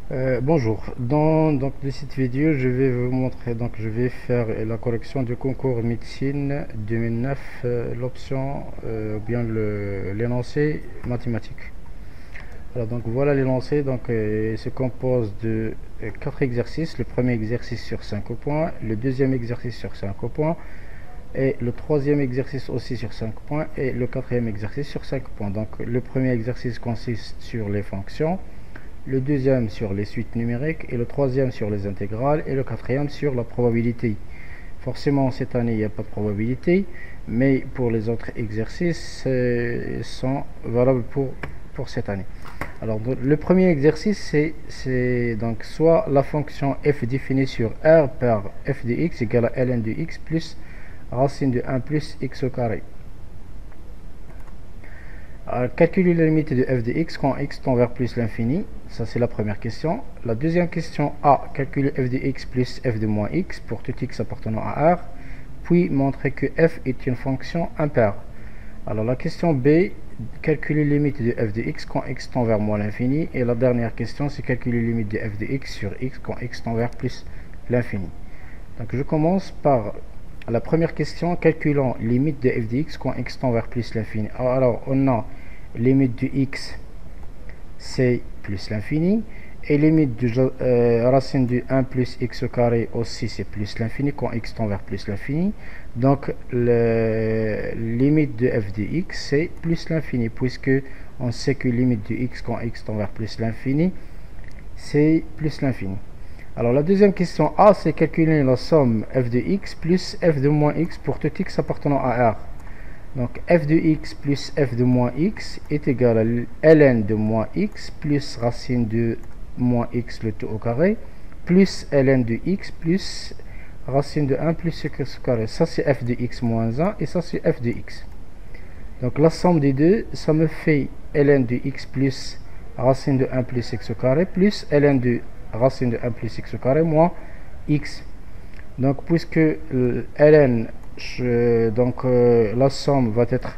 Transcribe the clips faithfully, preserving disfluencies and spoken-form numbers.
Euh, bonjour. Dans donc de cette vidéo, je vais vous montrer donc je vais faire la correction du concours médecine deux mille neuf, euh, l'option euh, ou bien le l'énoncé mathématique. Alors donc voilà l'énoncé. Donc euh, il se compose de euh, quatre exercices. Le premier exercice sur cinq points, le deuxième exercice sur cinq points, et le troisième exercice aussi sur cinq points, et le quatrième exercice sur cinq points. Donc le premier exercice consiste sur les fonctions, le deuxième sur les suites numériques, et le troisième sur les intégrales, et le quatrième sur la probabilité. Forcément, cette année, il n'y a pas de probabilité, mais pour les autres exercices, euh, ils sont valables pour, pour cette année. Alors, le premier exercice, c'est donc soit la fonction f définie sur R par f de x égale à ln de x plus racine de un plus x au carré. Alors, calculer la limite de f de x quand x tend vers plus l'infini. Ça, c'est la première question. La deuxième question A, calculer f de x plus f de moins x pour tout x appartenant à R. Puis montrer que f est une fonction impaire. Alors la question B, calculer la limite de f de x quand x tend vers moins l'infini. Et la dernière question, c'est calculer la limite de f de x sur x quand x tend vers plus l'infini. Donc je commence par la première question, calculant limite de f de x quand x tend vers plus l'infini. Alors on a limite de x, c'est plus l'infini, et limite de euh, racine de un plus x au carré aussi, c'est plus l'infini quand x tend vers plus l'infini. Donc le limite de f de x, c'est plus l'infini, puisque on sait que limite de x quand x tend vers plus l'infini, c'est plus l'infini. Alors la deuxième question A, c'est calculer la somme f de x plus f de moins x pour tout x appartenant à R. Donc f de x plus f de moins x est égal à ln de moins x plus racine de moins x le tout au carré plus ln de x plus racine de un plus x au carré. Ça c'est f de x moins un et ça c'est f de x. Donc la somme des deux, ça me fait ln de x plus racine de un plus x au carré plus ln de racine de un plus x au carré moins x. Donc puisque ln, je, donc euh, la somme va être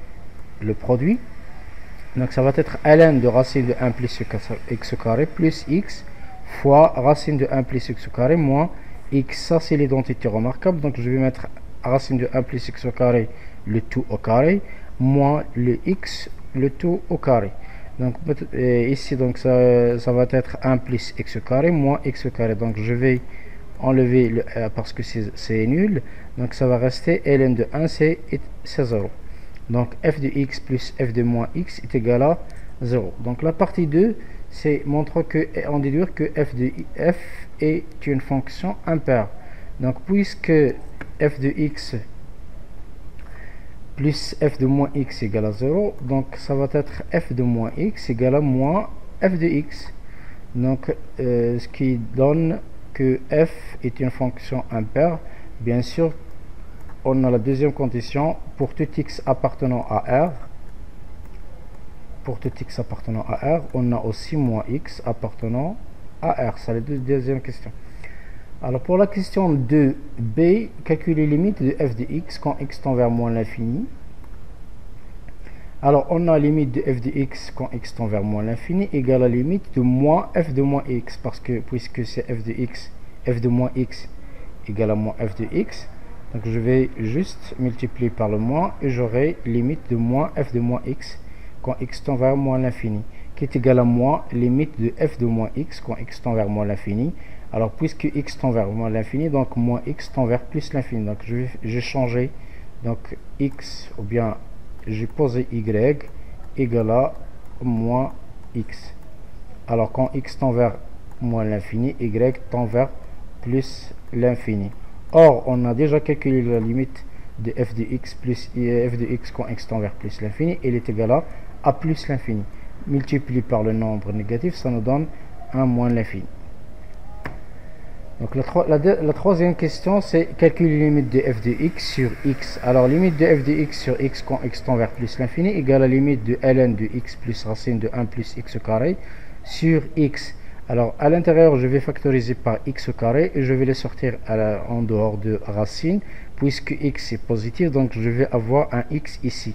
le produit, donc ça va être ln de racine de un plus x au carré plus x fois racine de un plus x au carré moins x. Ça c'est l'identité remarquable, donc je vais mettre racine de un plus x au carré le tout au carré moins le x le tout au carré. Donc ici donc ça, ça va être un plus x au carré moins x au carré. Donc je vais enlever le euh, parce que c'est nul, donc ça va rester ln de un, c'est zéro. Donc f de x plus f de moins x est égal à zéro. Donc la partie deux, c'est montrer que on déduire que f de f est une fonction impaire. Donc puisque f de x plus f de moins x égale à zéro, donc ça va être f de moins x égale à moins f de x. Donc euh, ce qui donne que f est une fonction impaire. Bien sûr, on a la deuxième condition pour tout x appartenant à R. Pour tout x appartenant à R, on a aussi moins x appartenant à R. C'est la deuxième question. Alors pour la question deux B, calculer les limites de f de x quand x tend vers moins l'infini. Alors on a limite de f de x quand x tend vers moins l'infini égale à la limite de moins f de moins x, parce que puisque c'est f de x, f de moins x égale à moins f de x, donc je vais juste multiplier par le moins et j'aurai limite de moins f de moins x quand x tend vers moins l'infini, qui est égal à moins limite de f de moins x quand x tend vers moins l'infini. Alors puisque x tend vers moins l'infini, donc moins x tend vers plus l'infini, donc je vais j'ai changé donc x, ou bien j'ai posé y égale à moins x. Alors quand x tend vers moins l'infini, y tend vers plus l'infini. Or on a déjà calculé la limite de f de x plus f de x quand x tend vers plus l'infini, elle est égale à a plus l'infini multiplié par le nombre négatif, ça nous donne un moins l'infini. Donc la, la, la troisième question, c'est calculer la limite de f de x sur x. Alors limite de f de x sur x quand x tend vers plus l'infini égale à la limite de ln de x plus racine de un plus x au carré sur x. Alors à l'intérieur, je vais factoriser par x au carré et je vais les sortir à la, en dehors de racine, puisque x est positif, donc je vais avoir un x ici.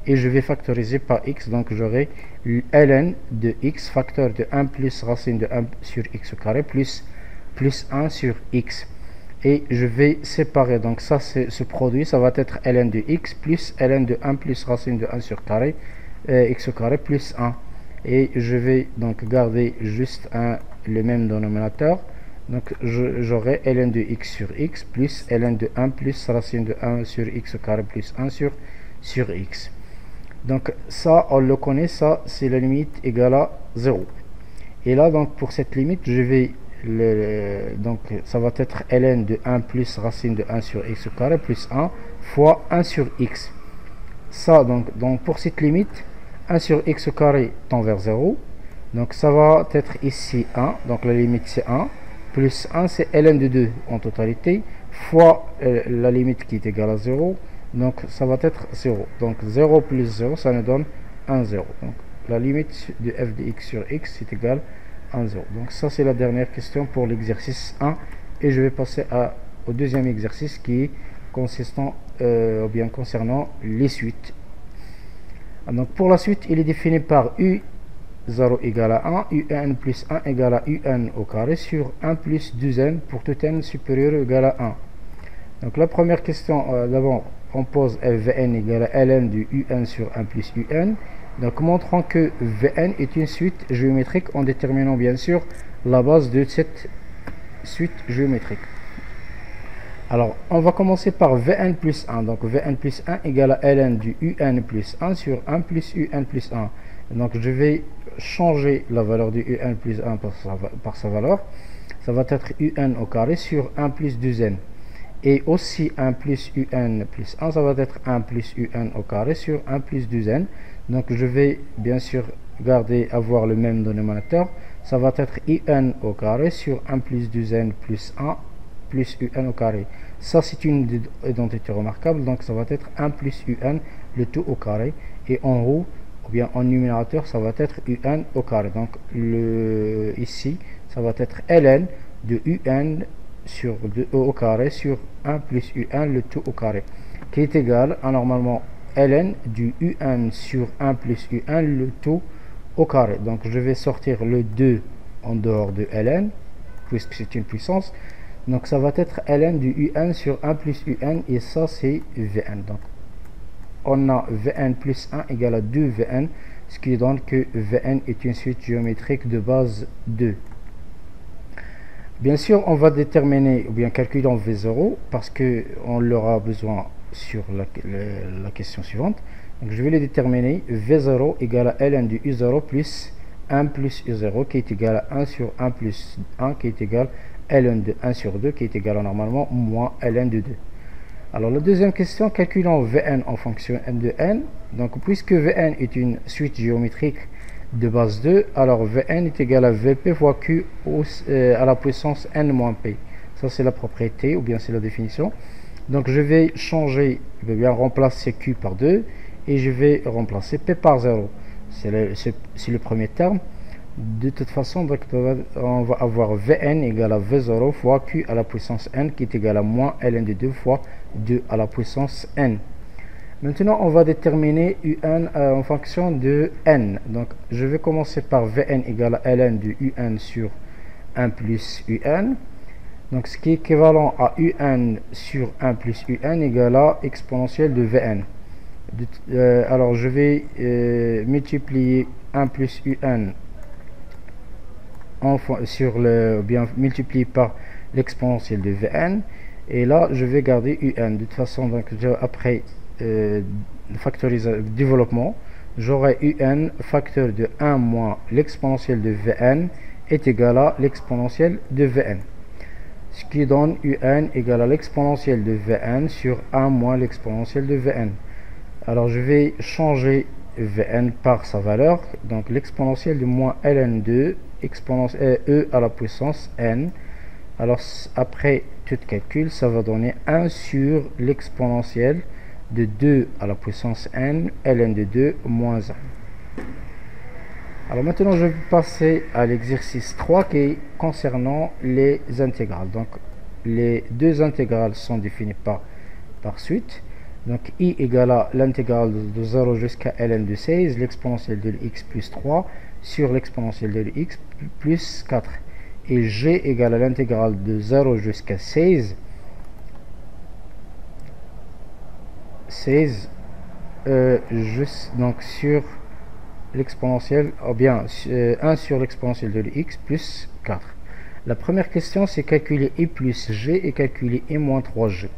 et je vais factoriser par x, donc j'aurai ln de x facteur de un plus racine de un sur x au carré plus plus un sur x, et je vais séparer, donc ça c'est ce produit, ça va être ln de x plus ln de un plus racine de un sur carré euh, x au carré plus un, et je vais donc garder juste un le même dénominateur, donc j'aurai ln de x sur x plus ln de un plus racine de un sur x au carré plus un sur sur x. Donc ça on le connaît, ça c'est la limite égale à zéro, et là donc pour cette limite je vais le, donc ça va être ln de un plus racine de un sur x au carré plus un fois un sur x. Ça donc, donc pour cette limite un sur x au carré tend vers zéro, donc ça va être ici un, donc la limite c'est un, plus un c'est ln de deux en totalité, fois euh, la limite qui est égale à zéro, donc ça va être zéro, donc zéro plus zéro ça nous donne un, zéro, donc la limite de f de x sur x est égale à zéro. Donc ça c'est la dernière question pour l'exercice un, et je vais passer à, au deuxième exercice qui est consistant euh, ou bien concernant les suites. Donc pour la suite, il est défini par u zéro égale à un, un plus un égale à un au carré sur un plus deux n pour tout n supérieur ou égal à un. Donc la première question, euh, d'abord on pose Vn égale à ln de un sur un plus un. Donc montrons que Vn est une suite géométrique en déterminant bien sûr la base de cette suite géométrique. Alors on va commencer par Vn plus un. Donc Vn plus un égale à ln du un plus un sur un plus un plus un. Donc je vais changer la valeur du un plus un par sa, par sa valeur. Ça va être un au carré sur un plus deux n. Et aussi un plus un plus un, ça va être un plus un au carré sur un plus deux n. Donc je vais bien sûr garder, avoir le même dénominateur. Ça va être un au carré sur un plus deux n plus un plus un au carré. Ça c'est une identité remarquable, donc ça va être un plus un le tout au carré, et en haut ou bien en numérateur ça va être un au carré. Donc le ici ça va être ln de un sur deux au carré sur un plus un le tout au carré, qui est égal à normalement ln du un sur un plus un le tout au carré. Donc je vais sortir le deux en dehors de ln puisque c'est une puissance, donc ça va être ln du un sur un plus un, et ça c'est Vn. Donc on a Vn plus un égale à deux Vn, ce qui donne que Vn est une suite géométrique de base deux. Bien sûr on va déterminer ou bien calculer en V zéro parce que on l'aura besoin sur la, la, la question suivante. Donc je vais le déterminer. V zéro égale à ln du u zéro plus un plus u zéro qui est égal à un sur un plus un qui est égal à ln de un sur deux qui est égal à normalement moins ln de deux. Alors la deuxième question, calculons Vn en fonction n de n. Donc puisque Vn est une suite géométrique de base deux, alors Vn est égal à Vp fois Q au, euh, à la puissance n moins p. Ça c'est la propriété ou bien c'est la définition. Donc je vais changer, je vais bien remplacer Q par deux et je vais remplacer P par zéro. C'est le, le premier terme. De toute façon, donc, on va avoir Vn égale à V zéro fois Q à la puissance n qui est égal à moins ln de deux fois deux à la puissance n. Maintenant, on va déterminer un euh, en fonction de n. Donc, je vais commencer par Vn égale à ln de un sur un plus un. Donc, ce qui est équivalent à un sur un plus un égale à exponentielle de Vn. De, euh, alors, je vais euh, multiplier un plus un Enfin, sur le bien multiplié par l'exponentielle de Vn, et là je vais garder un. De toute façon, donc après euh, factorisation développement, j'aurai un facteur de un moins l'exponentielle de Vn est égal à l'exponentielle de Vn, ce qui donne un égal à l'exponentielle de Vn sur un moins l'exponentielle de Vn. Alors je vais changer Vn par sa valeur, donc l'exponentielle de moins ln deux exponentielle e à la puissance n. Alors après tout calcul, ça va donner un sur l'exponentielle de deux à la puissance n ln de deux moins un. Alors maintenant je vais passer à l'exercice trois qui est concernant les intégrales. Donc les deux intégrales sont définies par, par suite. Donc I égale à l'intégrale de zéro jusqu'à ln de seize, l'exponentielle de x plus trois sur l'exponentielle de x plus quatre. Et G égale à l'intégrale de zéro jusqu'à seize, seize euh, juste donc sur l'exponentielle, ou bien euh, un sur l'exponentielle de x plus quatre. La première question, c'est calculer i plus g et calculer i moins trois g.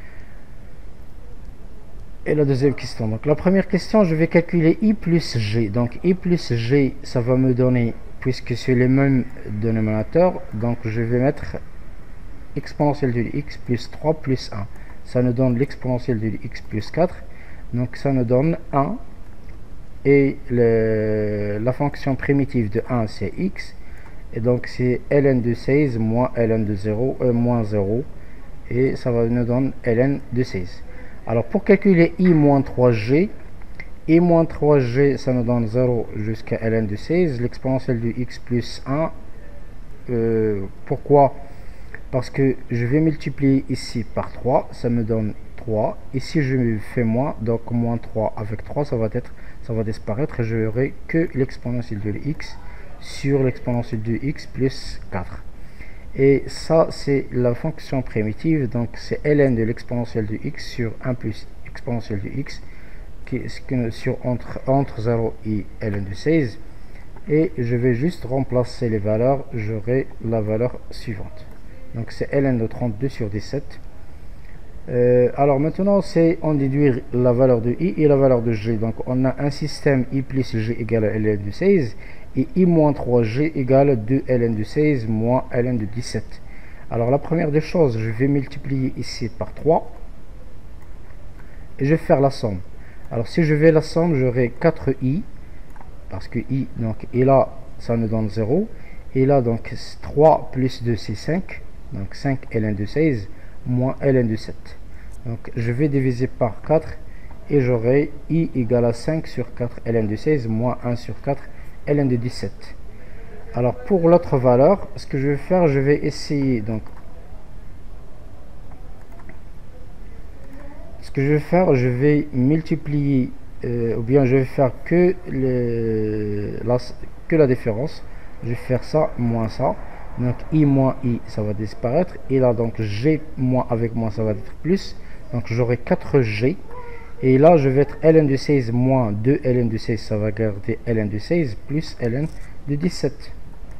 Et la deuxième question, donc la première question, je vais calculer i plus g. Donc i plus g, ça va me donner, puisque c'est les mêmes dénominateurs, donc je vais mettre exponentielle de x plus trois plus un. Ça nous donne l'exponentielle de x plus quatre. Donc ça nous donne un. Et le, la fonction primitive de un, c'est x. Et donc c'est ln de seize moins ln de zéro, euh, moins zéro. Et ça va nous donner ln de seize. Alors pour calculer i moins trois g, i moins trois g, ça nous donne zéro jusqu'à ln de seize. L'exponentielle de x plus un. Euh, pourquoi? Parce que je vais multiplier ici par trois, ça me donne trois. Ici je fais moins, donc moins trois avec trois, ça va être, ça va disparaître. Je n'aurai que l'exponentielle de x sur l'exponentielle de x plus quatre. Et ça, c'est la fonction primitive, donc c'est ln de l'exponentielle de x sur un plus exponentielle de x, qui est sur entre, entre zéro et ln de seize. Et je vais juste remplacer les valeurs, j'aurai la valeur suivante. Donc c'est ln de trente-deux sur dix-sept. Euh, alors maintenant, c'est on déduire la valeur de i et la valeur de g. Donc on a un système i plus g égale à ln de seize. Et i moins trois g égale deux ln de seize moins ln de dix-sept. Alors la première des choses, je vais multiplier ici par trois. Et je vais faire la somme. Alors si je vais la somme, j'aurai quatre i. Parce que i, donc, et là, ça me donne zéro. Et là, donc, trois plus deux, c'est cinq. Donc cinq ln de seize moins ln de sept. Donc je vais diviser par quatre. Et j'aurai i égale à cinq sur quatre ln de seize moins un sur quatre ln de dix-sept. Alors pour l'autre valeur, ce que je vais faire, je vais essayer, donc ce que je vais faire, je vais multiplier euh, ou bien je vais faire que le, la, que la différence. Je vais faire ça moins ça, donc i moins i, ça va disparaître, et là donc g moins avec moins, ça va être plus, donc j'aurai quatre g. Et là, je vais être ln de seize moins deux ln de seize, ça va garder ln de seize plus ln de dix-sept.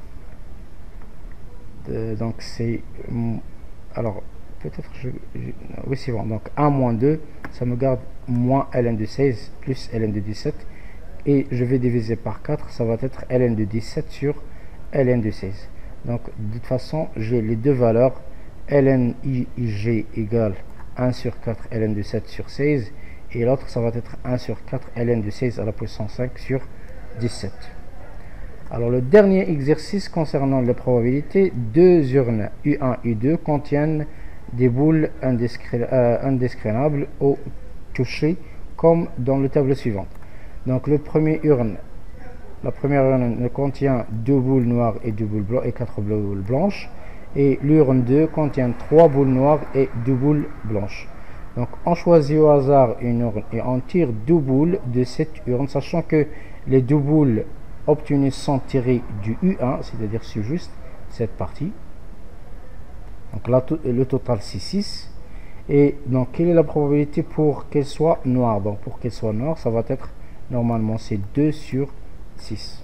Euh, donc c'est... Alors, peut-être je, je... Oui, c'est bon. Donc un moins deux, ça me garde moins ln de seize plus ln de dix-sept. Et je vais diviser par quatre, ça va être ln de dix-sept sur ln de seize. Donc, de toute façon, j'ai les deux valeurs. Ln ig égale un sur quatre ln de sept sur seize. Et l'autre, ça va être un sur quatre ln de seize à la puissance cinq sur dix-sept. Alors, le dernier exercice concernant les probabilités, deux urnes U un et U deux contiennent des boules euh, indiscriminables au toucher, comme dans le tableau suivant. Donc, le premier urne, la première urne contient deux boules noires et deux boules blanches et quatre boules blanches. Et l'urne deux contient trois boules noires et deux boules blanches. Donc on choisit au hasard une urne et on tire deux boules de cette urne, sachant que les deux boules obtenues sont tirées du U un, c'est-à-dire c'est juste cette partie. Donc là, le total c'est six. Et donc quelle est la probabilité pour qu'elle soit noire? Donc pour qu'elle soit noire, ça va être normalement c'est deux sur six.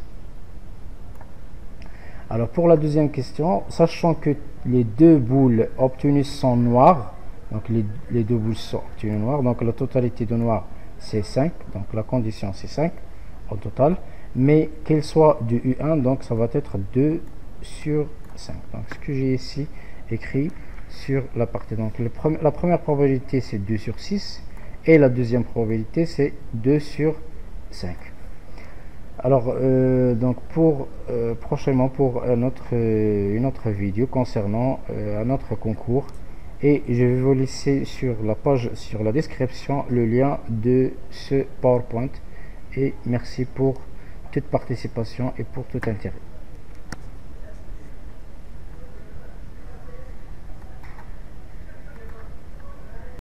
Alors pour la deuxième question, sachant que les deux boules obtenues sont noires, donc les, les deux boules sont obtenues noires, donc la totalité de noir c'est cinq, donc la condition c'est cinq au total, mais qu'elle soit du U un, donc ça va être deux sur cinq. Donc ce que j'ai ici écrit sur la partie, donc le pre la première probabilité c'est deux sur six, et la deuxième probabilité c'est deux sur cinq. Alors, euh, donc pour euh, prochainement pour un autre, euh, une autre vidéo concernant euh, un autre concours, et je vais vous laisser sur la page, sur la description, le lien de ce PowerPoint. Et merci pour toute participation et pour tout intérêt.